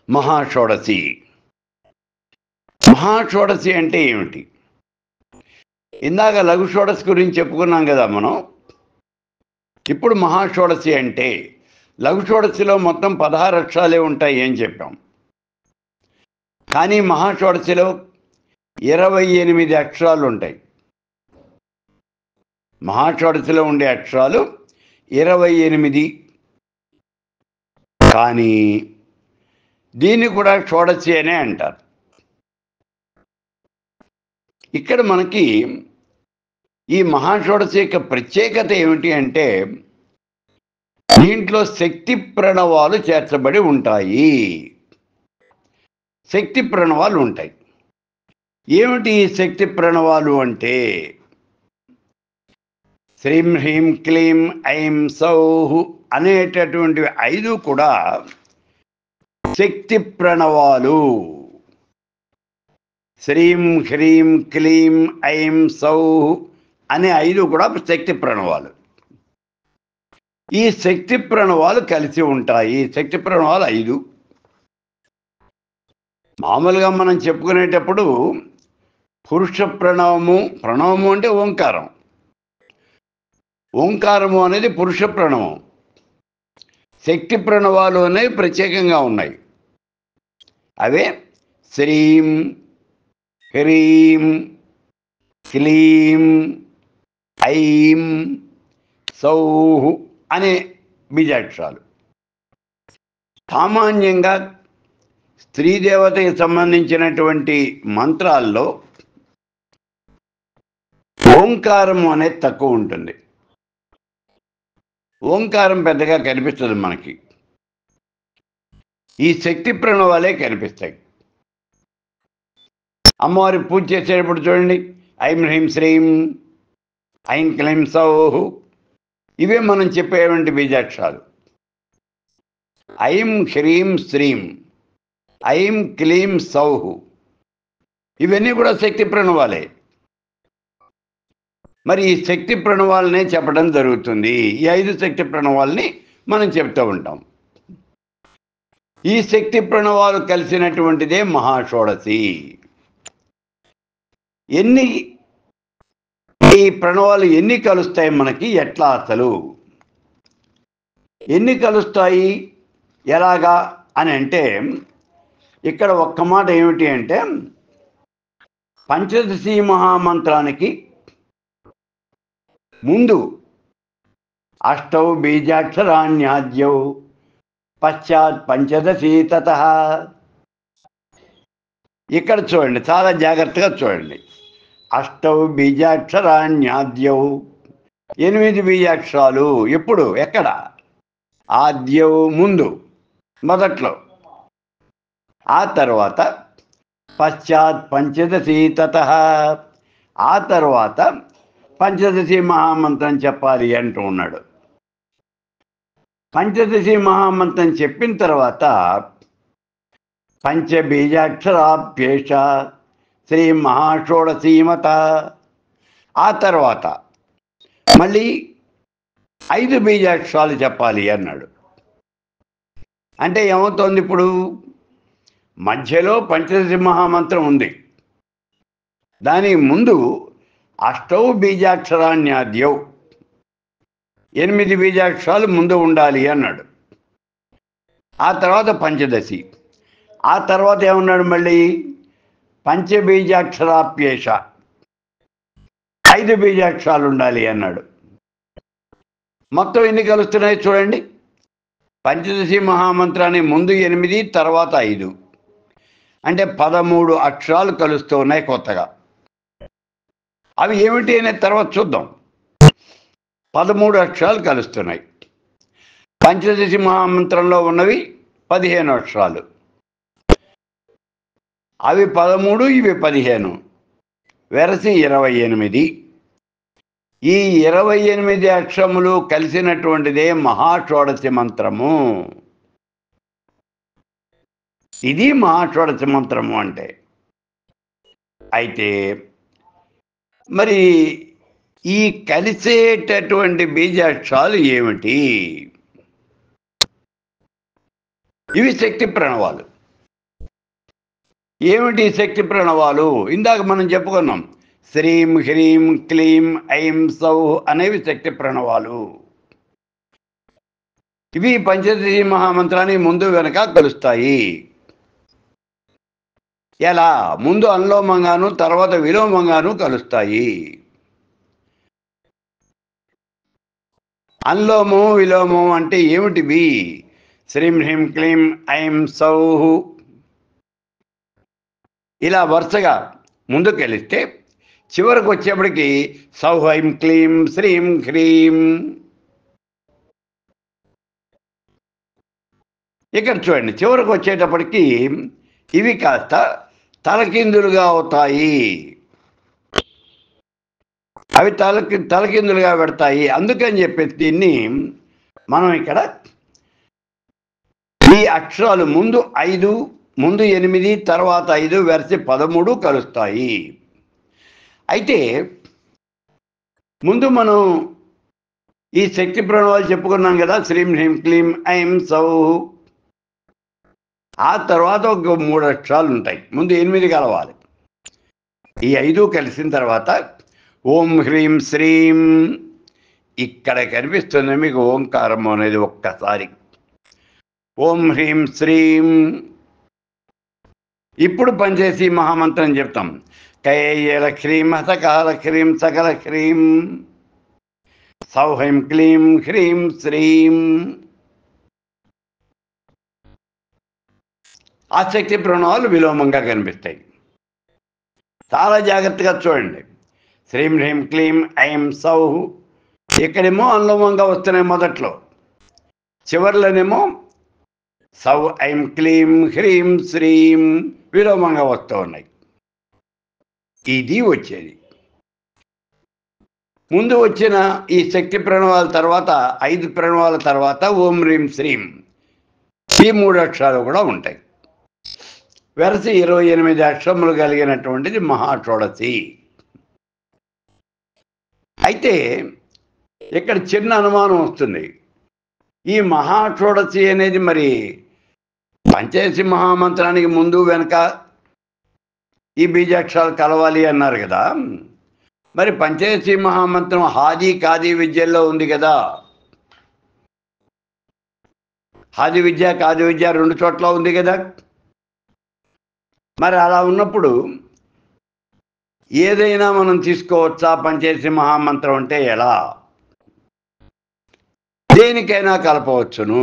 మహాషోడశి. మహాషోడశి అంటే ఏమిటి? ఇందాక లఘు షోడశి గురించి చెప్పుకున్నాం కదా మనం. ఇప్పుడు మహాషోడశి అంటే లఘు షోడశిలో మొత్తం 16 అక్షరాలే ఉంటాయి అని చెప్పాం. కానీ మహాషోడశిలో 28 అక్షరాలు ఉంటాయి. మహాషోడశిలో ఉండే అక్షరాలు 28. కానీ దీన్ని కూడా షోడశి అనే అంటారు. ఇక్కడ మనకి ఈ మహాషోడశి యొక్క ప్రత్యేకత ఏమిటి అంటే దీంట్లో శక్తి ప్రణవాలు చేర్చబడి ఉంటాయి. శక్తి ప్రణవాలు ఉంటాయి. ఏమిటి ఈ శక్తి ప్రణవాలు అంటే శ్రీం హ్రీం క్లీం ఐం సౌః అనేటటువంటివి 5 కూడా శక్తి ప్రణవాలు. శ్రీం హ్రీం క్లీం ఐం సౌః అనే 5 కూడా శక్తి ప్రణవాలు. ఈ శక్తి ప్రణవాలు కలిసి ఉంటాయి. శక్తి ప్రణవాలు 5. మామూలుగా మనం చెప్పుకునేటప్పుడు పురుష ప్రణవము అంటే ఓంకారం. ఓంకారము అనేది పురుష ప్రణవం. శక్తి ప్రణవాలు అనేవి ప్రత్యేకంగా ఉన్నాయి. అవే శ్రీం హ్రీం క్లీం ఐం సౌః అనే బీజాక్షరాలు. సామాన్యంగా స్త్రీ దేవతకి సంబంధించినటువంటి మంత్రాల్లో ఓంకారము అనేది తక్కువ ఉంటుంది. ఓంకారం పెద్దగా కనిపిస్తుంది మనకి. ఈ శక్తి ప్రణవాలే కనిపిస్తాయి. అమ్మవారి పూజ చేసేటప్పుడు చూడండి, ఐం హ్రీం శ్రీం ఐం క్లీం సౌః ఇవే మనం చెప్పేటువంటి బీజాక్షరాలు. ఐం హ్రీం శ్రీం ఐం క్లీం సౌః ఇవన్నీ కూడా శక్తి ప్రణవాలే. మరి ఈ శక్తి ప్రణవాలనే చెప్పడం జరుగుతుంది. ఈ 5 శక్తి ప్రణవాలని మనం చెప్తూ ఉంటాం. ఈ శక్తి ప్రణవాలు కలిసినటువంటిదే మహాషోడశి. ఈ ప్రణవాలు ఎన్ని కలుస్తాయి మనకి? ఎట్లా అసలు ఎన్ని కలుస్తాయి, ఎలాగా అని అంటే ఇక్కడ ఒక్క మాట ఏమిటి అంటే పంచదశి మహామంత్రానికి ముందు అష్టౌ బీజాక్షరాణ్యాద్యౌ పశ్చాత్ పంచదశి తతః. ఇక్కడ చూడండి, చాలా జాగ్రత్తగా చూడండి. అష్టౌ బీజాక్షరాణ్యాద్యౌ 8 బీజాక్షరాలు. ఎప్పుడు, ఎక్కడ? ఆద్యౌ ముందు, మొదట్లో. ఆ తర్వాత పశ్చాత్ పంచదశి తతః, ఆ తర్వాత పంచదశి మహామంత్రం చెప్పాలి అంటూ ఉన్నాడు. పంచదశి మహామంత్రం చెప్పిన తర్వాత పంచబీజాక్షరాభ్యేష శ్రీ మహాషోడశీమత. ఆ తర్వాత మళ్ళీ 5 బీజాక్షరాలు చెప్పాలి అన్నాడు. అంటే ఏమవుతోంది? ఇప్పుడు మధ్యలో పంచదశి మహామంత్రం ఉంది, దాని ముందు అష్టౌ బీజాక్షరాణ్యాద్యౌ 8 బీజాక్షరాలు ముందు ఉండాలి అన్నాడు. ఆ తర్వాత పంచదశి. ఆ తర్వాత ఏమన్నాడు? మళ్ళీ పంచబీజాక్షరాప్యేష 5 బీజాక్షరాలు ఉండాలి అన్నాడు. మొత్తం ఎన్ని కలుస్తున్నాయి చూడండి. పంచదశి మహామంత్రాన్ని ముందు 8, తర్వాత 5, అంటే 13 అక్షరాలు కలుస్తూ ఉన్నాయి కొత్తగా. అవి ఏమిటి అనే తర్వాత చూద్దాం. 13 అక్షరాలు కలుస్తున్నాయి. పంచదశి మహామంత్రంలో ఉన్నవి 15 అక్షరాలు. అవి 13, ఇవి 15, వెరసి 28. ఈ 28 అక్షరములు కలిసినటువంటిదే మహాషోడశి మంత్రము. ఇది మహాషోడశి మంత్రము అంటే. అయితే మరి ఈ కలిసేటటువంటి బీజాక్షరాలు ఏమిటి? ఇవి శక్తి ప్రణవాలు. ఏమిటి శక్తి ప్రణవాలు? ఇందాక మనం చెప్పుకున్నాం. శ్రీం హ్రీం క్లీం ఐం సౌహ్ అనేవి శక్తి ప్రణవాలు. ఇవి పంచదశి మహామంత్రాన్ని ముందు వెనక కలుస్తాయి. ఎలా? ముందు అనులోమంగాను తర్వాత విలోమంగాను కలుస్తాయి. అనులోమం విలోమం అంటే ఏమిటివి? శ్రీం హ్రీం క్లీం ఐం సౌహ్ ఇలా వరుసగా ముందుకు వెళితే చివరికి వచ్చేప్పటికి సౌహ్ ఐం క్లీం శ్రీం హ్రీం. ఇక్కడ చూడండి, చివరికి వచ్చేటప్పటికి ఇవి కాస్త తలకిందులుగా అవుతాయి. అవి తలకిందులుగా పెడతాయి. అందుకని చెప్పేసి దీన్ని మనం ఇక్కడ ఈ అక్షరాలు ముందు 5, ముందు 8, తర్వాత 5 వెరసి 13 కలుస్తాయి. అయితే ముందు మనం ఈ శక్తి ప్రణవాలు చెప్పుకున్నాం కదా, శ్రీం హ్రీం క్లీం ఐం సౌహ్. ఆ తర్వాత ఒక 3 అక్షరాలు ఉంటాయి. ముందు 8 కలవాలి. ఈ 5 కలిసిన తర్వాత ఓం హ్రీం శ్రీం. ఇక్కడ కనిపిస్తుంది మీకు ఓంకారం అనేది. ఒక్కసారి ఓం హ్రీం శ్రీం. ఇప్పుడు పనిచేసి మహామంత్రం చెప్తాం. కయేయల హ్రీం హసకాల హ్రీం సకల హ్రీం సౌహైం క్లీం హ్రీం శ్రీం. ఆ శక్తి ప్రణవాలు విలోమంగా కనిపిస్తాయి. చాలా జాగ్రత్తగా చూడండి. శ్రీం హ్రీం క్లీం ఐం సౌహ్ ఇక్కడేమో అనులోమంగా వస్తున్నాయి మొదట్లో, చివర్లోనేమో సౌ ఐం క్లీం హ్రీం శ్రీం విలోమంగా వస్తూ ఉన్నాయి. ఇది వచ్చేది. ముందు వచ్చిన ఈ శక్తి ప్రణవాల తర్వాత 5 ప్రణవాల తర్వాత ఓం హ్రీం శ్రీం ఈ 3 అక్షరాలు కూడా ఉంటాయి. వెరసి 28 అక్షరములు కలిగినటువంటిది మహాషోడశి. అయితే ఇక్కడ చిన్న అనుమానం వస్తుంది. ఈ మహాషోడశి అనేది మరి పంచదశి మహామంత్రానికి ముందు వెనక ఈ బీజాక్షరాలు కలవాలి అన్నారు కదా. మరి పంచదశి మహామంత్రం హాది కాది విద్యల్లో ఉంది కదా. హాది విద్య కాది విద్య 2 చోట్ల ఉంది కదా. మరి అలా ఉన్నప్పుడు ఏదైనా మనం తీసుకోవచ్చా? పంచదశి మహామంత్రం అంటే ఎలా? దేనికైనా కలపవచ్చును.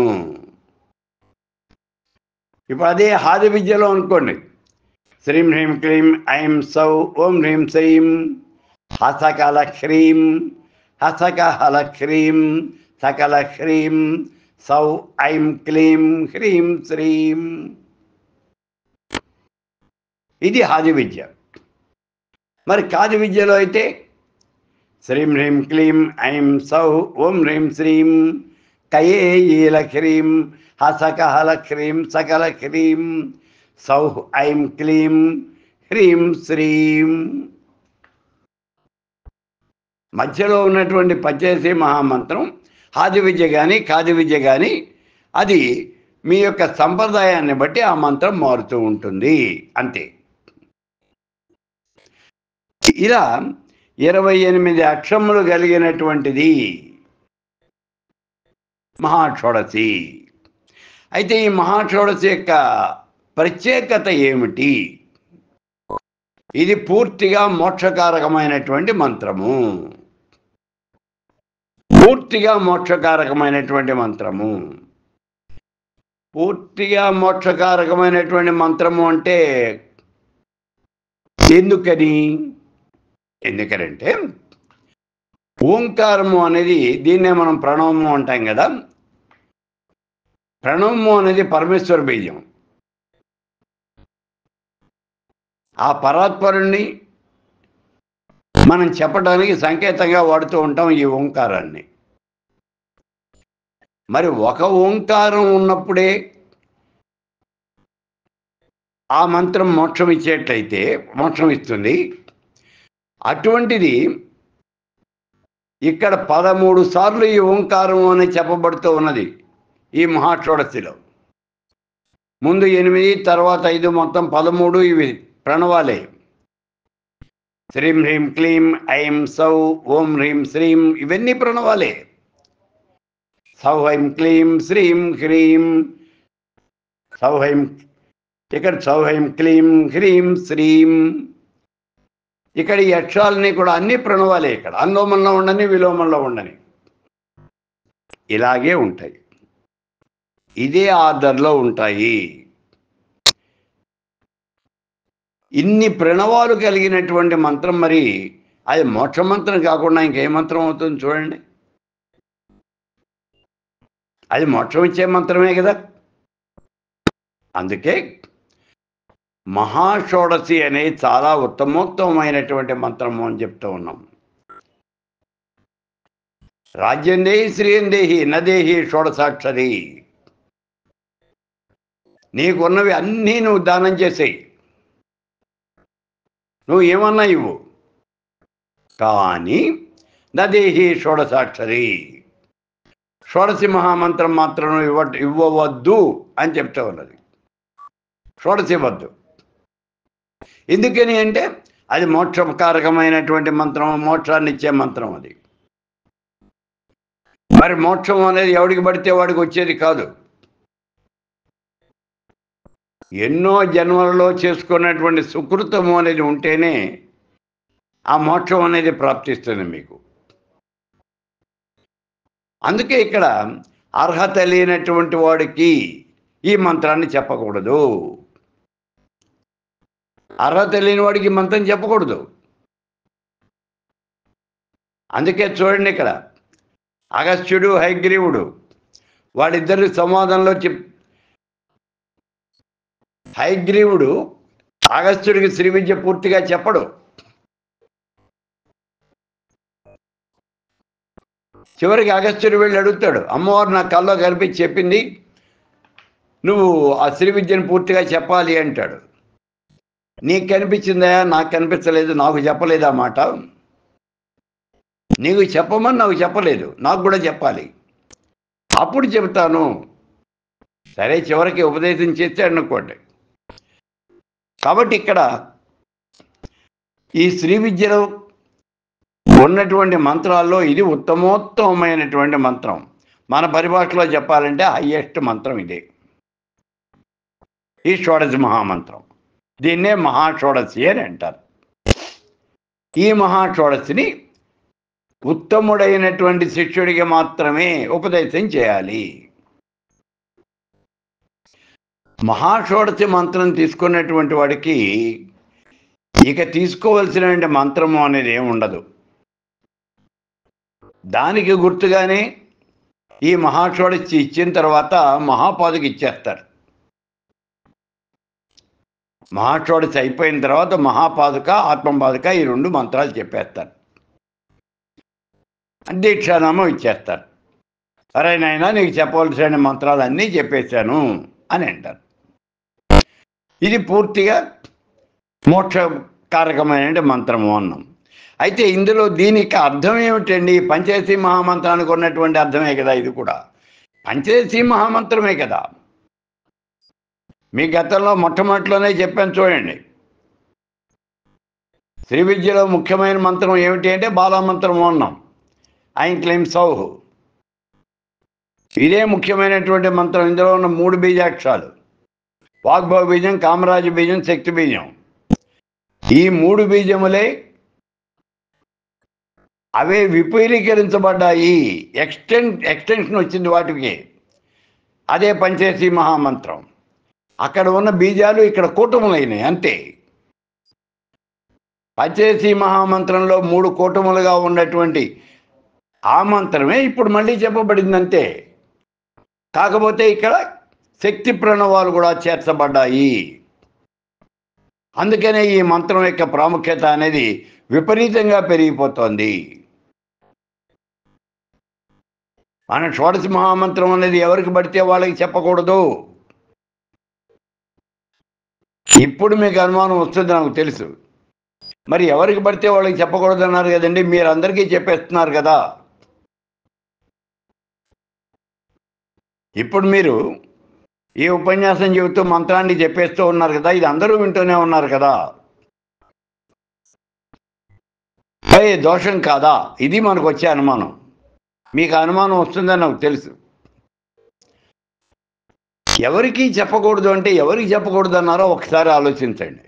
ఇప్పుడు అదే హాది విద్యలో అనుకోండి. శ్రీం హ్రీం క్లీం ఐం సౌ ఓం హ్రీం శ్రీం హసకల హ్రీం హసక హల హ్రీం సకల హ్రీం సౌ ఐం క్లీం హ్రీం శ్రీం. ఇది హాది విద్య. మరి కాది విద్యలో అయితే శ్రీం హ్రీం క్లీం ఐం సౌ ఓం హ్రీం శ్రీం కయేయల హ్రీం హసక హల హ్రీం సకల హ్రీం సౌ ఐం క్లీం హ్రీం శ్రీం. మధ్యలో ఉన్నటువంటి పంచదశి మహామంత్రం హాది విద్య కానీ కాది విద్య కానీ అది మీ యొక్క సంప్రదాయాన్ని బట్టి ఆ మంత్రం మారుతూ ఉంటుంది అంతే. ఇలా 28 అక్షరములు కలిగినటువంటిది మహాషోడశి. అయితే ఈ మహాషోడశి యొక్క ప్రత్యేకత ఏమిటి? ఇది పూర్తిగా మోక్షకారకమైనటువంటి మంత్రము. పూర్తిగా మోక్షకారకమైనటువంటి మంత్రము. పూర్తిగా మోక్షకారకమైనటువంటి మంత్రము అంటే ఎందుకనంటే ఓంకారము అనేది, దీన్నే మనం ప్రణవము అంటాం కదా. ప్రణవము అనేది పరమేశ్వర బీజం. ఆ పరాత్పరుణ్ణి మనం చెప్పడానికి సంకేతంగా వాడుతూ ఉంటాం ఈ ఓంకారాన్ని. మరి ఒక ఓంకారం ఉన్నప్పుడే ఆ మంత్రం మోక్షం ఇచ్చేట్లయితే మోక్షం ఇస్తుంది. అటువంటిది ఇక్కడ 13 సార్లు ఈ ఓంకారం అని చెప్పబడుతూ ఉన్నది ఈ మహాషోడశిలో. ముందు 8, తర్వాత 5, మొత్తం 13 ఇవి ప్రణవాలే. శ్రీం హ్రీం క్లీం ఐం సౌ ఓం హ్రీం శ్రీం ఇవన్నీ ప్రణవాలే. సౌ ఐం క్లీం శ్రీం హ్రీం సౌ ఐం, ఇక్కడ సౌ ఐం క్లీం హ్రీం శ్రీం, ఇక్కడ ఈ అక్షరాలన్నీ కూడా అన్ని ప్రణవాలే. ఇక్కడ అనులోమంలో ఉండని, విలోమంలో ఉండని, ఇలాగే ఉంటాయి. ఇదే ఆర్డర్లో ఉంటాయి. ఇన్ని ప్రణవాలు కలిగినటువంటి మంత్రం మరి అది మోక్ష మంత్రం కాకుండా ఇంకే మంత్రం అవుతుంది చూడండి. అది మోక్షం ఇచ్చే మంత్రమే కదా. అందుకే మహాషోడశి అనేది చాలా ఉత్తమోత్తమైనటువంటి మంత్రము అని చెప్తూ ఉన్నాం. రాజ్యం దేహి శ్రీయం దేహి నదేహి షోడశాక్షరి. నీకున్నవి అన్నీ నువ్వు దానం చేసేయి, నువ్వు ఏమన్నా ఇవ్వు, కానీ నదేహి షోడశాక్షరి, షోడశి మహామంత్రం మాత్రం ఇవ్వవద్దు అని చెప్తా ఉన్నది. షోడశి ఇవ్వద్దు. ఎందుకని అంటే అది మోక్షకారకమైనటువంటి మంత్రం, మోక్షాన్ని ఇచ్చే మంత్రం అది. మరి మోక్షం అనేది ఎవడికి పడితే వాడికి వచ్చేది కాదు. ఎన్నో జన్మలలో చేసుకున్నటువంటి సుకృతము అనేది ఉంటేనే ఆ మోక్షం అనేది ప్రాప్తిస్తుంది మీకు. అందుకే ఇక్కడ అర్హత లేనటువంటి వాడికి ఈ మంత్రాన్ని చెప్పకూడదు. అర్హత లేని వాడికి మంత్రం చెప్పకూడదు. అందుకే చూడండి, ఇక్కడ అగస్త్యుడు హయగ్రీవుడు వాళ్ళిద్దరి సంవాదంలో హయగ్రీవుడు అగస్త్యుడికి శ్రీ విద్య పూర్తిగా చెప్పడు. చివరికి అగస్త్యుడు వెళ్ళి అడుగుతాడు, అమ్మవారు నా కల్లో కనిపించి చెప్పింది, నువ్వు ఆ శ్రీ విద్యను పూర్తిగా చెప్పాలి అంటాడు. నీకు కనిపించిందా? నాకు కనిపించలేదు, నాకు చెప్పలేదు ఆ మాట. నీకు చెప్పమని నాకు చెప్పలేదు, నాకు కూడా చెప్పాలి, అప్పుడు చెబుతాను. సరే, చివరికి ఉపదేశం చేస్తే అనుకోండి. కాబట్టి ఇక్కడ ఈ శ్రీ విద్యలో ఉన్నటువంటి మంత్రాల్లో ఇది ఉత్తమోత్తమైనటువంటి మంత్రం. మన పరిభాషలో చెప్పాలంటే హయ్యెస్ట్ మంత్రం ఇదే, ఈ షోడశి మహామంత్రం. దీన్నే మహాషోడశి అని అంటారు. ఈ మహాషోడశిని ఉత్తముడైనటువంటి శిష్యుడికి మాత్రమే ఉపదేశం చేయాలి. మహాషోడశి మంత్రం తీసుకున్నటువంటి వాడికి ఇక తీసుకోవలసిన మంత్రము అనేది ఏమి ఉండదు. దానికి గుర్తుగానే ఈ మహాషోడశి ఇచ్చిన తర్వాత మహాపాదుకి ఇచ్చేస్తారు. మహాషోడశి అయిపోయిన తర్వాత మహాపాదుక, ఆత్మపాదుక ఈ 2 మంత్రాలు చెప్పేస్తారు. దీక్షానామం ఇచ్చేస్తారు. సరే నాయనా, నీకు చెప్పవలసిన మంత్రాలు అన్నీ చెప్పేశాను అని అంటారు. ఇది పూర్తిగా మోక్షకారకమైన మంత్రము అన్నాం. అయితే ఇందులో దీనికి అర్థం ఏమిటండి? పంచదశి మహామంత్రానికి ఉన్నటువంటి అర్థమే కదా ఇది కూడా. పంచదశి మహామంత్రమే కదా. మీ గతంలో మొట్టమొదటిలోనే చెప్పాను చూడండి. శ్రీ విద్యలో ముఖ్యమైన మంత్రం ఏమిటి అంటే బాలామంత్రము అన్నాం. ఐం క్లీం సౌః, ఇదే ముఖ్యమైనటువంటి మంత్రం. ఇందులో ఉన్న 3 బీజాక్షరాలు, వాగ్భవ బీజం, కామరాజ బీజం, శక్తి బీజం. ఈ 3 బీజములే అవే విపులీకరించబడ్డాయి. ఎక్స్టెన్షన్ వచ్చింది వాటికి. అదే పంచదశి మహామంత్రం. అక్కడ ఉన్న బీజాలు ఇక్కడ కూటములైనవి అంతే. పంచదశి మహామంత్రంలో 3 కూటములుగా ఉన్నటువంటి ఆ మంత్రమే ఇప్పుడు మళ్ళీ చెప్పబడింది అంతే. కాకపోతే ఇక్కడ శక్తి ప్రణవాలు కూడా చేర్చబడ్డాయి. అందుకనే ఈ మంత్రం యొక్క ప్రాముఖ్యత అనేది విపరీతంగా పెరిగిపోతోంది. మన షోడశి మహామంత్రం అనేది ఎవరికి పడితే వాళ్ళకి చెప్పకూడదు. ఇప్పుడు మీకు అనుమానం వస్తుంది, నాకు తెలుసు. మరి ఎవరికి పడితే వాళ్ళకి చెప్పకూడదు అన్నారు కదండి, మీరు అందరికీ చెప్పేస్తున్నారు కదా. ఇప్పుడు మీరు ఈ ఉపన్యాసం చెబుతూ మంత్రాన్ని చెప్పేస్తూ ఉన్నారు కదా, ఇది అందరూ వింటూనే ఉన్నారు కదా, దోషం కాదా? ఇది మనకు వచ్చే అనుమానం. మీకు అనుమానం వస్తుందని నాకు తెలుసు. ఎవరికి చెప్పకూడదు అంటే ఎవరికి చెప్పకూడదు అన్నారో ఒకసారి ఆలోచించండి.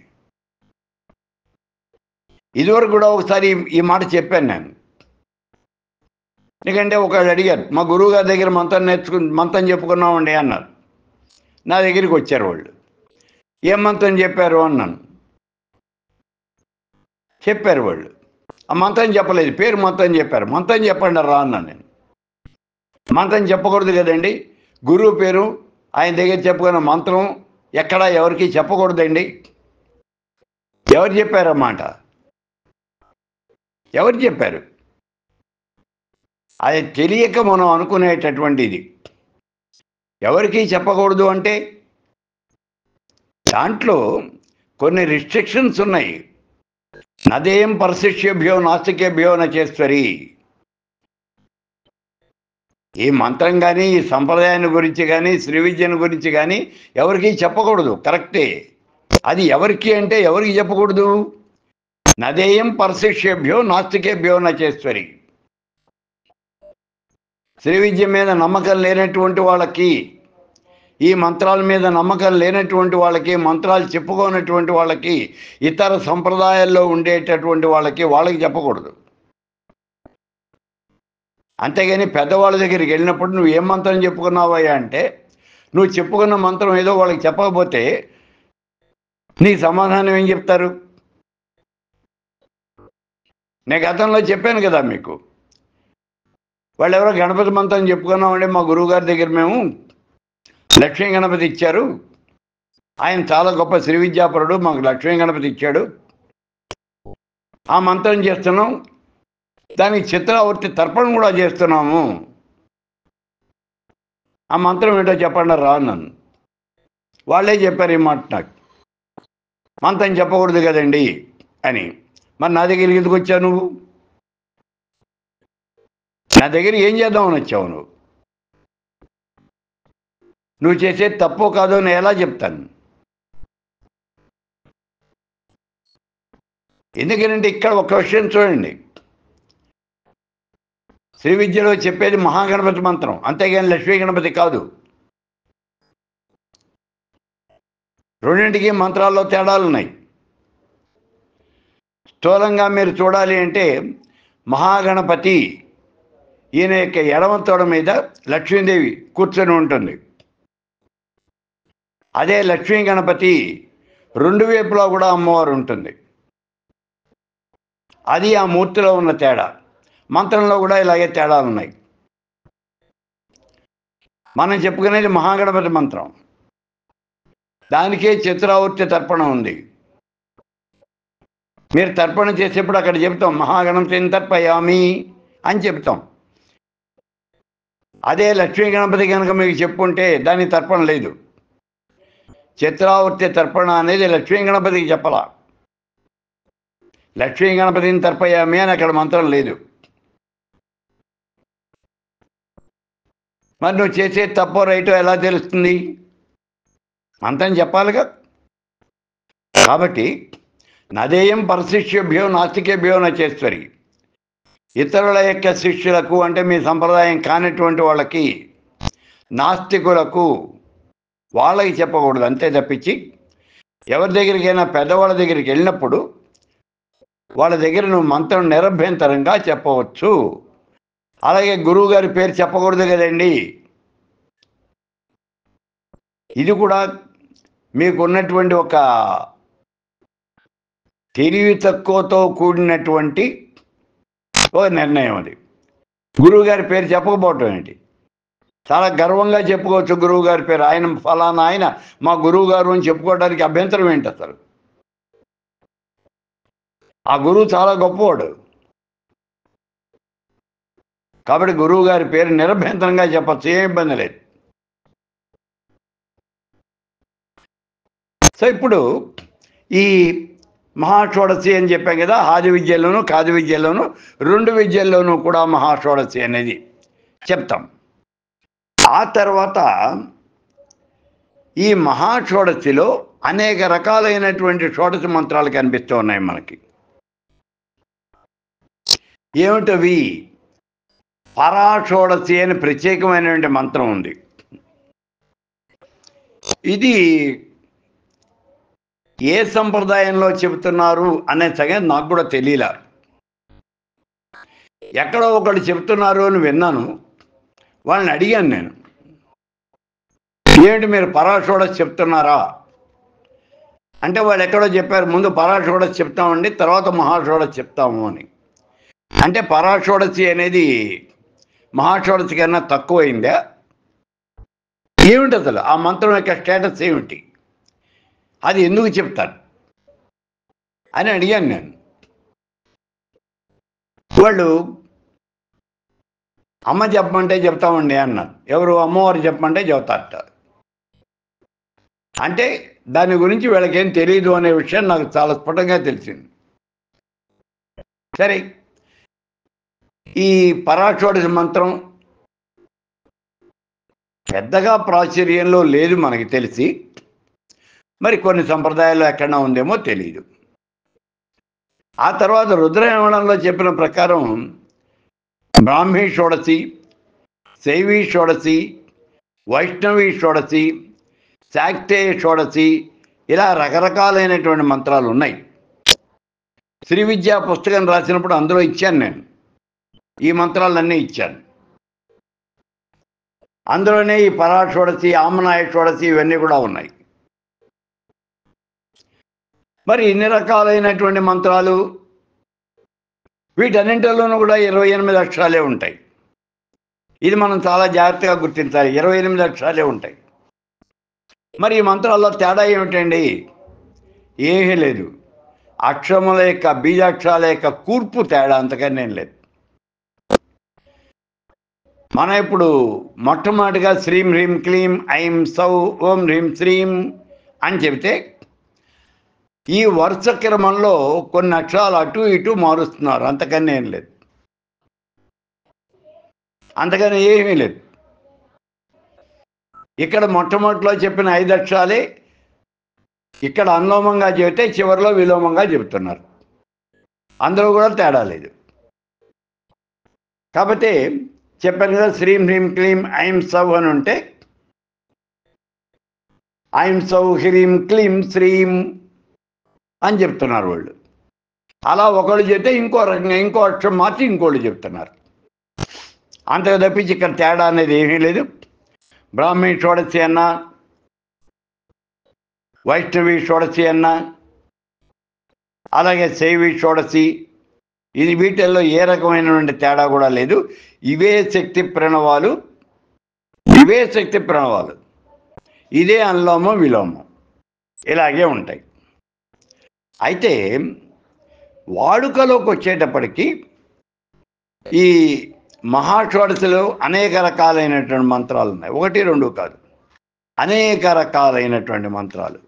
ఇదివరకు కూడా ఒకసారి ఈ మాట చెప్పాను నేను. ఎందుకంటే ఒకళ్ళు అడిగారు, మా గురువు గారి దగ్గర మంత్రం చెప్పుకున్నామండి అన్నారు. నా దగ్గరికి వచ్చారు వాళ్ళు. ఏం మంత్రం చెప్పారు అన్నాను. చెప్పారు వాళ్ళు. ఆ మంత్రం చెప్పలేదు, పేరు మంత్రం చెప్పారు. మంత్రం చెప్పండి రా అన్నాను నేను. మంత్రం చెప్పకూడదు కదండి, గురువు పేరు ఆయన దగ్గర చెప్పుకున్న మంత్రం ఎక్కడా ఎవరికి చెప్పకూడదండి. ఎవరు చెప్పారన్నమాట? ఎవరు చెప్పారు? అది తెలియక మనం అనుకునేటటువంటిది. ఎవరికి చెప్పకూడదు అంటే దాంట్లో కొన్ని రిస్ట్రిక్షన్స్ ఉన్నాయి. నదేం పరశిష్యేభ్యో నాస్తికేభ్యో నచేశ్వరి. ఈ మంత్రం కానీ ఈ సంప్రదాయాన్ని గురించి కానీ శ్రీ విద్యను గురించి కానీ ఎవరికి చెప్పకూడదు, కరెక్టే. అది ఎవరికి అంటే ఎవరికి చెప్పకూడదు? నదేయం పరశిష్యేభ్యో నాస్తికేభ్యో నచేశ్వరి. శ్రీ విద్య మీద నమ్మకం లేనటువంటి వాళ్ళకి, ఈ మంత్రాల మీద నమ్మకం లేనటువంటి వాళ్ళకి, మంత్రాలు చెప్పుకోనటువంటి వాళ్ళకి, ఇతర సంప్రదాయాల్లో ఉండేటటువంటి వాళ్ళకి చెప్పకూడదు. అంతేగాని పెద్దవాళ్ళ దగ్గరికి వెళ్ళినప్పుడు నువ్వు ఏం మంత్రం చెప్పుకున్నావయ్యా అంటే, నువ్వు చెప్పుకున్న మంత్రం ఏదో వాళ్ళకి చెప్పకపోతే నీ సమాధానం ఏం చెప్తారు? నేను గతంలో చెప్పాను కదా మీకు, వాళ్ళు ఎవరో గణపతి మంత్రం చెప్పుకున్నామంటే మా గురువుగారి దగ్గర మేము లక్ష్మీ గణపతి ఇచ్చారు, ఆయన చాలా గొప్ప శ్రీ విద్యాపరుడు, మాకు లక్ష్మీ గణపతి ఇచ్చాడు, ఆ మంత్రం చేస్తున్నాం, దానికి చిత్రావర్తి తర్పణం కూడా చేస్తున్నాము, ఆ మంత్రం ఏంటో చెప్పండి రా అన్నాను. వాళ్ళే చెప్పారు ఈ మాట నాకు, మంత్రం చెప్పకూడదు కదండి అని. మరి నా దగ్గరికి ఎందుకు వచ్చావు నువ్వు? నా దగ్గర ఏం చేద్దామని వచ్చావు నువ్వు? నువ్వు చేసేది తప్పో కాదో నేను ఎలా చెప్తాను? ఎందుకంటే ఇక్కడ ఒక విషయం చూడండి, శ్రీ విద్యలో చెప్పేది మహాగణపతి మంత్రం, అంతేగాని లక్ష్మీ గణపతి కాదు. రెండింటికి మంత్రాల్లో తేడాలు ఉన్నాయి. స్థూలంగా మీరు చూడాలి అంటే మహాగణపతి ఈయన యొక్క ఎడమ తోడ మీద లక్ష్మీదేవి కూర్చొని ఉంటుంది. అదే లక్ష్మీ గణపతి రెండు వైపులా కూడా అమ్మవారు ఉంటుంది. అది ఆ మూర్తిలో ఉన్న తేడా. మంత్రంలో కూడా ఇలాగే తేడాలు ఉన్నాయి. మనం చెప్పుకునేది మహాగణపతి మంత్రం, దానికే చిత్రావర్తి తర్పణం ఉంది. మీరు తర్పణ చేసేప్పుడు అక్కడ చెప్తాం మహాగణపతిని తర్పయామి అని చెప్తాం. అదే లక్ష్మీ గణపతి కనుక మీకు చెప్పుకుంటే దానికి తర్పణ లేదు. చిత్రావర్తి తర్పణ అనేది లక్ష్మీ గణపతికి చెప్పాల. లక్ష్మీ గణపతిని తర్పయామి అని అక్కడ మంత్రం లేదు. మరి నువ్వు చేసే తప్పో రైటో ఎలా తెలుస్తుంది? మంత్రం చెప్పాలిగా. కాబట్టి నదేయం పరశిష్యేభ్యో నాస్తికేభ్యో నచేశ్వరి. ఇతరుల యొక్క శిష్యులకు అంటే మీ సంప్రదాయం కానిటువంటి వాళ్ళకి, నాస్తికులకు, వాళ్ళకి చెప్పకూడదు. అంతే తప్పించి ఎవరి దగ్గరికైనా పెద్దవాళ్ళ దగ్గరికి వెళ్ళినప్పుడు వాళ్ళ దగ్గర నువ్వు మంత్రం నిరభ్యంతరంగా చెప్పవచ్చు. అలాగే గురువు గారి పేరు చెప్పకూడదు కదండి. ఇది కూడా మీకున్నటువంటి ఒక తెలివి తక్కువతో కూడినటువంటి ఓ నిర్ణయం. అది గురువు గారి పేరు చెప్పకపోవటం ఏంటి? చాలా గర్వంగా చెప్పుకోవచ్చు గురువు గారి పేరు. ఆయన ఫలానా ఆయన మా గురువు గారు అని చెప్పుకోవడానికి అభ్యంతరం ఏంటి అసలు? ఆ గురువు చాలా గొప్పవాడు. కాబట్టి గురువు గారి పేరు నిరభ్యంతరంగా చెప్పచ్చు, ఏం ఇబ్బంది లేదు. సో ఇప్పుడు ఈ మహాషోడశి అని చెప్పాం కదా, ఆది విద్యలోను కాది విద్యలోను రెండు విద్యల్లోనూ కూడా మహాషోడశి అనేది చెప్తాం. ఆ తర్వాత ఈ మహాషోడశిలో అనేక రకాలైనటువంటి షోడశ మంత్రాలు కనిపిస్తూ ఉన్నాయి మనకి. ఏమిటవి? పరాషోడశి అని ప్రత్యేకమైనటువంటి మంత్రం ఉంది. ఇది ఏ సంప్రదాయంలో చెబుతున్నారు అనే సంగతి నాకు కూడా తెలియలా. ఎక్కడో ఒకళ్ళు చెబుతున్నారు అని విన్నాను. వాళ్ళని అడిగాను నేను, ఏమిటి మీరు పరాషోడశి చెప్తున్నారా అంటే వాళ్ళు ఎక్కడో చెప్పారు, ముందు పరాషోడశి చెప్తామండి, తర్వాత మహాషోడశి చెప్తాము అని. అంటే పరాషోడశి అనేది మహాషోడశి కన్నా తక్కువైందా? ఏమిటి అసలు ఆ మంత్రం యొక్క స్టేటస్ ఏమిటి, అది ఎందుకు చెప్తారు అని అడిగాను నేను. వాళ్ళు అమ్మ చెప్పమంటే చెప్తామండి అన్నారు. ఎవరు? అమ్మవారు చెప్పమంటే చెబుతారట. అంటే దాని గురించి వీళ్ళకేం తెలియదు అనే విషయం నాకు చాలా స్ఫుటంగా తెలిసింది. సరే, ఈ పరాషోడశి మంత్రం పెద్దగా ప్రాచుర్యంలో లేదు మనకి తెలిసి. మరి కొన్ని సంప్రదాయాల్లో ఎక్కడన్నా ఉందేమో తెలియదు. ఆ తర్వాత రుద్రయమణంలో చెప్పిన ప్రకారం బ్రాహ్మీ షోడశి, శైవీ షోడశి, వైష్ణవీ షోడశి, శాక్తేయ షోడశి, ఇలా రకరకాలైనటువంటి మంత్రాలు ఉన్నాయి. శ్రీ విద్యా పుస్తకం రాసినప్పుడు అందులో ఇచ్చాను నేను, ఈ మంత్రాలన్నీ ఇచ్చాను. అందులోనే ఈ పరాషోడశి, ఆమనాయ షోడశి ఇవన్నీ కూడా ఉన్నాయి. మరి ఇన్ని రకాలైనటువంటి మంత్రాలు, వీటన్నింటిలోనూ కూడా 28 అక్షరాలే ఉంటాయి. ఇది మనం చాలా జాగ్రత్తగా గుర్తించాలి. 28 అక్షరాలే ఉంటాయి. మరి ఈ మంత్రాల్లో తేడా ఏమిటండి? ఏమీ లేదు. అక్షరముల యొక్క, బీజాక్షరాల యొక్క కూర్పు తేడా, అంతకన్నా ఏం లేదు. మనం ఇప్పుడు మొట్టమొదటిగా శ్రీం హ్రీం క్లీం ఐం సౌ ఓం హ్రీం శ్రీం అని చెబితే ఈ వరుస క్రమంలో కొన్ని అక్షరాలు అటు ఇటు మారుస్తున్నారు, అంతకన్నా ఏం లేదు. అంతకన్నా ఏమీ లేదు. ఇక్కడ మొట్టమొదటిలో చెప్పిన 5 అక్షరాలే ఇక్కడ అనులోమంగా చెబితే చివరిలో విలోమంగా చెబుతున్నారు. అందులో కూడా తేడా లేదు. కాబట్టి చెప్పాను కదా, శ్రీం హ్రీం క్లీం ఐం సౌ అని ఉంటే ఐం సౌ హ్రీం క్లీం శ్రీం అని చెప్తున్నారు వాళ్ళు. అలా ఒకళ్ళు చెప్తే ఇంకో రకంగా ఇంకో అక్షరం మార్చి ఇంకోళ్ళు చెప్తున్నారు. అంతకు తప్పించి ఇక్కడ తేడా అనేది ఏమీ లేదు. బ్రాహ్మీ షోడశి అన్నా, వైష్ణవి షోడశి అన్నా, అలాగే శైవీ షోడశి, ఇది వీటిల్లో ఏ రకమైనటువంటి తేడా కూడా లేదు. ఇవే శక్తి ప్రణవాలు, ఇవే శక్తి ప్రణవాలు, ఇదే అనులోమం విలోమం, ఇలాగే ఉంటాయి. అయితే వాడుకలోకి వచ్చేటప్పటికి ఈ మహాషోడశిలో అనేక రకాలైనటువంటి మంత్రాలు ఉన్నాయి. 1, 2 కాదు, అనేక రకాలైనటువంటి మంత్రాలు.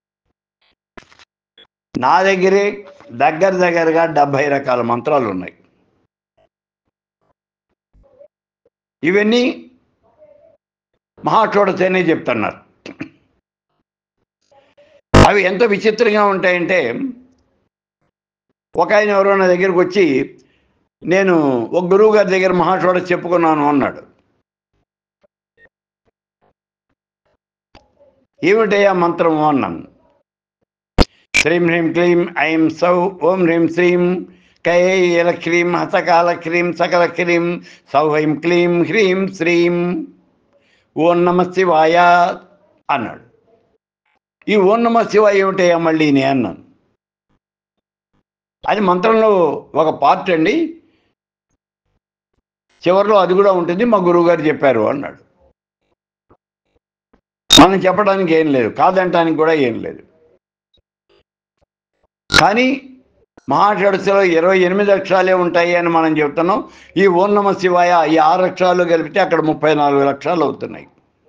నా దగ్గరే దగ్గరగా 70 రకాల మంత్రాలు ఉన్నాయి. ఇవన్నీ మహాషోడశి అనే చెప్తున్నారు. అవి ఎంత విచిత్రంగా ఉంటాయంటే, ఒక ఆయన ఎవరో నా దగ్గరికి వచ్చి, నేను ఒక గురువు గారి దగ్గర మహాషోడశి చెప్పుకున్నాను అన్నాడు. ఏమిటయ్యా మంత్రము అన్నాను. శ్రీం హ్రీం క్లీం ఐం సౌ ఓం హ్రీం శ్రీం కైల క్లీం హసకాల క్లీం సకల క్లీం సౌ హ్రీం క్లీం హ్రీం శ్రీం ఓం నమ శివాయ అన్నాడు. ఈ ఓం నమ శివాయ ఏమిటయ్యా మళ్ళీ నే అన్నాను. అది మంత్రంలో ఒక పార్ట్ అండి, చివరిలో అది కూడా ఉంటుంది, మా గురువుగారు చెప్పారు అన్నాడు. మనం చెప్పడానికి ఏం లేదు, కాదంటానికి కూడా ఏం లేదు. కానీ మహాషోడశిలో 28 అక్షరాలే ఉంటాయి అని మనం చెప్తున్నాం. ఈ ఓం నమ శివాయ ఈ 6 అక్షరాలు కలిపితే అక్కడ 34 అక్షరాలు అవుతున్నాయి.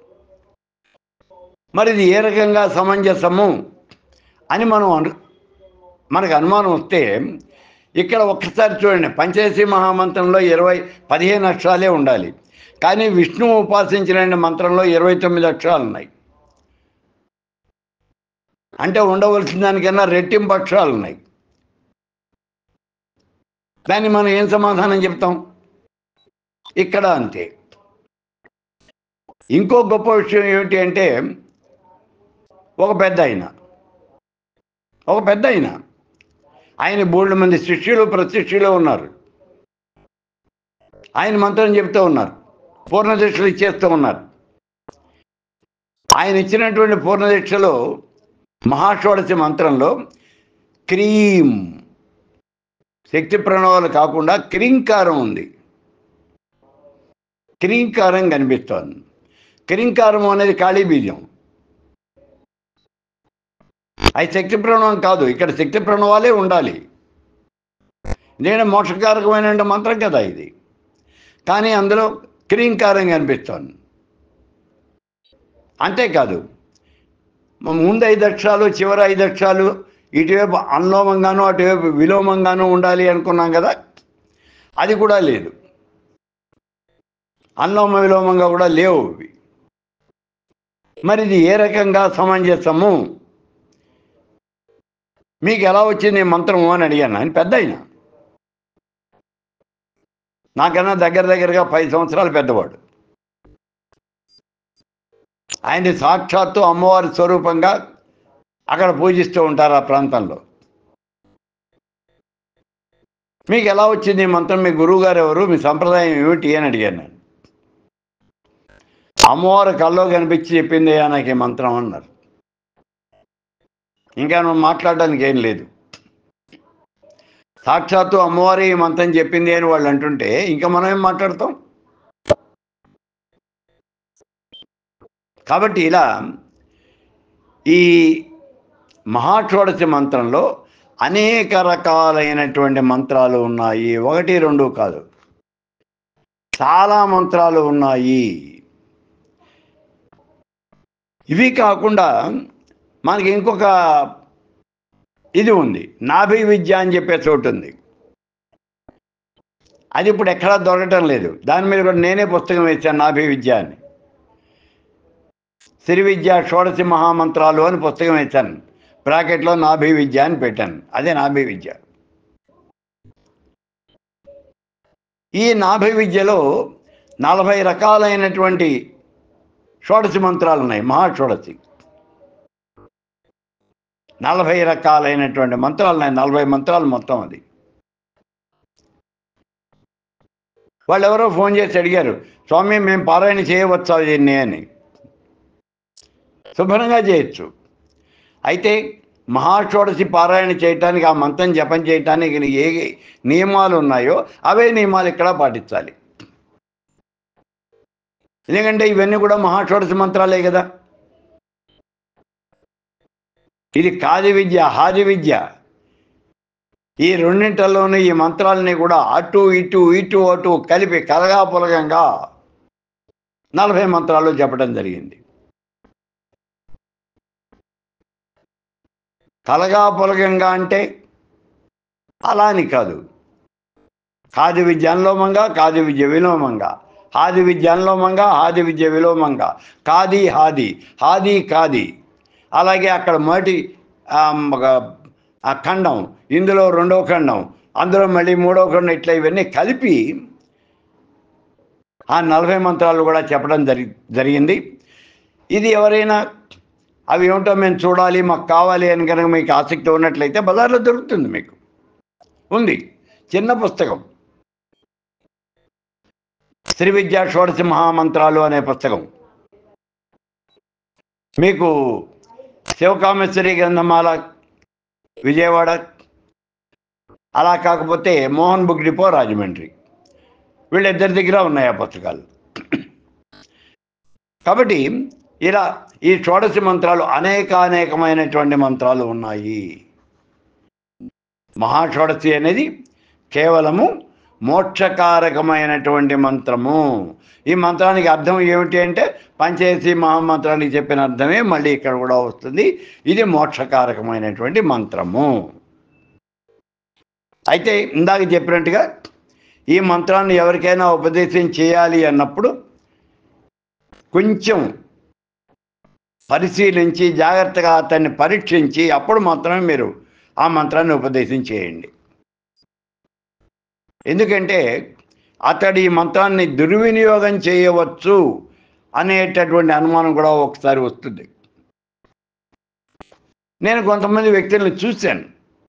మరి ఇది ఏ రకంగా సమంజసము అని మనకు అనుమానం వస్తే, ఇక్కడ ఒక్కసారి చూడండి, పంచదశి మహామంత్రంలో 15 అక్షరాలే ఉండాలి. కానీ విష్ణువు ఉపాసించిన మంత్రంలో 29 అక్షరాలు ఉన్నాయి. అంటే ఉండవలసిన దానికన్నా రెట్టింపు అక్షరాలు ఉన్నాయి. దాన్ని మనం ఏం సమాధానం చెప్తాం? ఇక్కడ అంతే. ఇంకో గొప్ప విషయం ఏమిటి అంటే, ఒక పెద్ద ఆయన బోల్డ్ మంది శిష్యులు ప్రశిష్యులు ఉన్నారు. ఆయన మంత్రం చెప్తూ ఉన్నారు, పూర్ణదీక్షలు ఇచ్చేస్తూ ఉన్నారు. ఆయన ఇచ్చినటువంటి పూర్ణదీక్షలో మహాషోడశి మంత్రంలో క్రీం శక్తి ప్రణవాలు కాకుండా క్రీంకారం ఉంది. క్రీంకారం కనిపిస్తోంది. క్రీంకారం అనేది ఖాళీ బీజం, అది శక్తి ప్రణవం కాదు. ఇక్కడ శక్తి ప్రణవాలే ఉండాలి. నేను మోక్షకారకమైన మంత్రం కదా ఇది, కానీ అందులో క్రీంకారం కనిపిస్తోంది. అంతేకాదు, ముందు 5 అక్షరాలు చివరి 5 అక్షరాలు ఇటువైపు అనులోమంగానూ అటువైపు విలోమంగానూ ఉండాలి అనుకున్నాం కదా, అది కూడా లేదు. అనులోమ విలోమంగా కూడా లేవు. మరి ఇది ఏ రకంగా సమంజసము? మీకు ఎలా వచ్చింది మంత్రము అని అడిగాను. ఆయన పెద్ద నాకన్నా దగ్గరగా 10 సంవత్సరాలు పెద్దవాడు. ఆయన్ని సాక్షాత్తు అమ్మవారి స్వరూపంగా అక్కడ పూజిస్తూ ఉంటారు ఆ ప్రాంతంలో. మీకు ఎలా వచ్చింది ఈ మంత్రం? మీ గురువు గారు ఎవరు, మీ సంప్రదాయం ఏమిటి అని అడిగాను నేను. అమ్మవారు కల్లో కనిపించి చెప్పింది నాకు ఈ మంత్రం అన్నారు. ఇంకా నువ్వు మాట్లాడడానికి ఏం లేదు. సాక్షాత్తు అమ్మవారి ఈ మంత్రం చెప్పింది అని వాళ్ళు అంటుంటే ఇంకా మనం ఏం మాట్లాడతాం? కాబట్టి ఇలా ఈ మహాషోడశి మంత్రంలో అనేక రకాలైనటువంటి మంత్రాలు ఉన్నాయి. 1, 2 కాదు, చాలా మంత్రాలు ఉన్నాయి. ఇవి కాకుండా మనకి ఇంకొక ఇది ఉంది, నాభి విద్య అని చెప్పే చోటు ఉంది. అది ఇప్పుడు ఎక్కడా దొరకటం లేదు. దాని మీద కూడా నేనే పుస్తకం వేశాను, నాభి విద్య అని. శ్రీ విద్య షోడశి మహామంత్రాలు అని పుస్తకం వేశాను. బ్రాకెట్లో నాభి విద్య అని పెట్టాను. అదే నాభి విద్య. ఈ నాభి విద్యలో 40 రకాలైనటువంటి షోడశి మంత్రాలు ఉన్నాయి. మహాషోడశి 40 రకాలైనటువంటి మంత్రాలు ఉన్నాయి. 40 మంత్రాలు మొత్తం. అది వాళ్ళు ఎవరో ఫోన్ చేసి అడిగారు, స్వామి మేము పారాయణ చేయవచ్చా దీన్ని అని. శుభ్రంగా చేయొచ్చు. అయితే మహాషోడశి పారాయణ చేయటానికి, ఆ మంత్రం జపం చేయటానికి ఏ నియమాలు ఉన్నాయో అవే నియమాలు ఇక్కడ పాటించాలి. ఎందుకంటే ఇవన్నీ కూడా మహాషోడశి మంత్రాలే కదా. ఇది కాది విద్య, హాది విద్య. ఈ రెండింటిలోనూ ఈ మంత్రాలని కూడా అటు ఇటు అటు కలిపి కలగాపులగంగా 40 మంత్రాలు చెప్పడం జరిగింది. కలగాపులగంగా అంటే అలా అని కాదు. కాది విద్య అనులోమంగా, కాది విద్య విలోమంగా, హాది విద్య అనులోమంగా, హాది విద్య విలోమంగా, కాది హాది, హాది కాది. అలాగే అక్కడ మొదటి ఆ ఖండం, ఇందులో 2వ ఖండం, అందులో మళ్ళీ 3వ ఖండం, ఇట్లా ఇవన్నీ కలిపి ఆ 40 మంత్రాలు కూడా చెప్పడం జరిగింది. ఇది ఎవరైనా అవి ఏమిటో మేము చూడాలి, మాకు కావాలి అని కనుక మీకు ఆసక్తి ఉన్నట్లయితే బజార్లో దొరుకుతుంది. మీకు ఉంది చిన్న పుస్తకం, శ్రీ విద్యా షోడశి మహామంత్రాలు అనే పుస్తకం. మీకు శివకామేశ్వరి గ్రంథమాల విజయవాడ, అలా కాకపోతే మోహన్ బుక్ డిపో రాజమండ్రి, వీళ్ళిద్దరి దగ్గర ఉన్నాయి ఆ పుస్తకాలు. కాబట్టి ఇలా ఈ షోడశి మంత్రాలు అనేకమైనటువంటి మంత్రాలు ఉన్నాయి. మహాషోడశి అనేది కేవలము మోక్షకారకమైనటువంటి మంత్రము. ఈ మంత్రానికి అర్థం ఏమిటి అంటే, పంచదశి మహామంత్రానికి చెప్పిన అర్థమే మళ్ళీ ఇక్కడ కూడా వస్తుంది. ఇది మోక్షకారకమైనటువంటి మంత్రము. అయితే ఇందాక చెప్పినట్టుగా ఈ మంత్రాన్ని ఎవరికైనా ఉపదేశం చేయాలి అన్నప్పుడు కొంచెం పరిశీలించి జాగ్రత్తగా అతన్ని పరీక్షించి అప్పుడు మాత్రమే మీరు ఆ మంత్రాన్ని ఉపదేశం చేయండి. ఎందుకంటే అతడు ఈ మంత్రాన్ని దుర్వినియోగం చేయవచ్చు అనేటటువంటి అనుమానం కూడా ఒకసారి వస్తుంది. నేను కొంతమంది వ్యక్తులను చూశాను.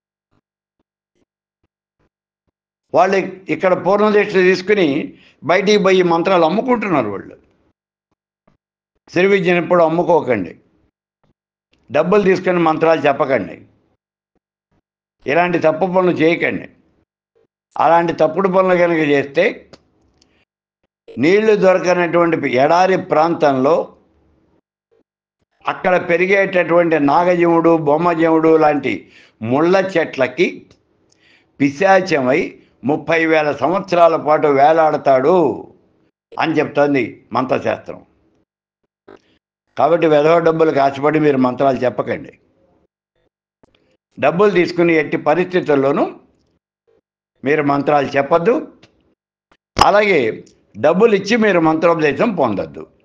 వాళ్ళు ఇక్కడ పూర్ణదీక్ష తీసుకుని బయటికి పోయి మంత్రాలు అమ్ముకుంటున్నారు. వాళ్ళు శ్రీ విద్యను ఎప్పుడు అమ్ముకోకండి, డబ్బులు తీసుకుని మంత్రాలు చెప్పకండి, ఇలాంటి తప్పు పనులు చేయకండి. అలాంటి తప్పుడు పనులు కనుక చేస్తే నీళ్లు దొరకనటువంటి ఎడారి ప్రాంతంలో అక్కడ పెరిగేటటువంటి నాగజముడు, బొమ్మజముడు లాంటి ముళ్ళ చెట్లకి పిశాచమై 30,000 సంవత్సరాల పాటు వేలాడతాడు అని చెప్తోంది మంత్రశాస్త్రం. కాబట్టి వెధవ డబ్బులకు ఆశపడి మీరు మంత్రాలు చెప్పకండి. డబ్బులు తీసుకుని ఎట్టి పరిస్థితుల్లోనూ మీరు మంత్రాలు చెప్పద్దు. అలాగే డబ్బులు ఇచ్చి మీరు మంత్రోపదేశం పొందొద్దు.